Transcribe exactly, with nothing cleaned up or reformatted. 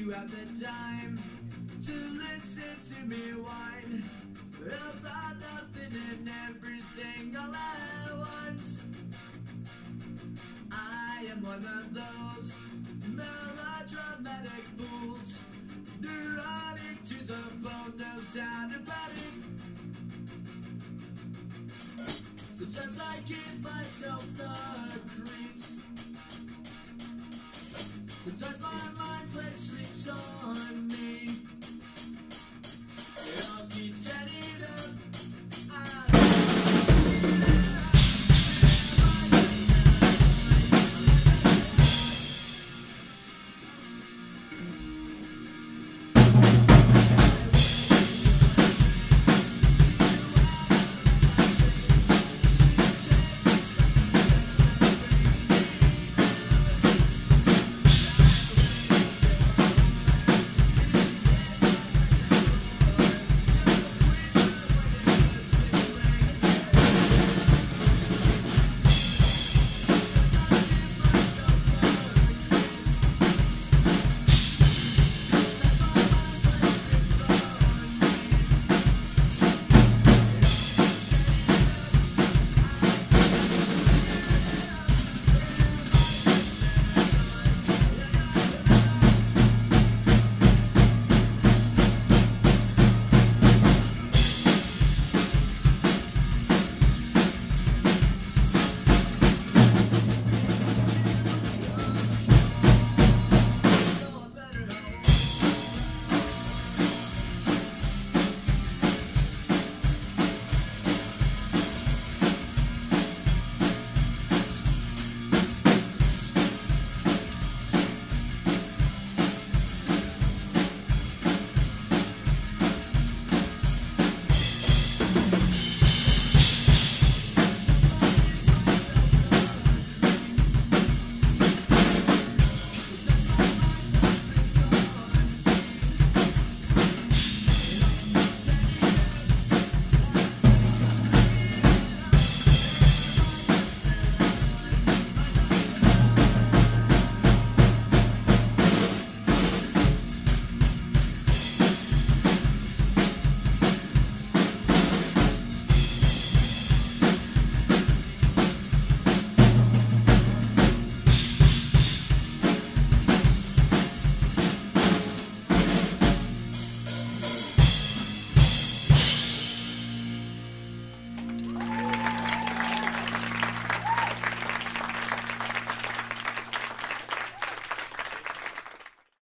you have the time to listen to me whine about nothing and everything all at once. I am one of those melodramatic fools, neurotic to the bone, no doubt about it. Sometimes I give myself the creeps. Sometimes my mind plays tricks on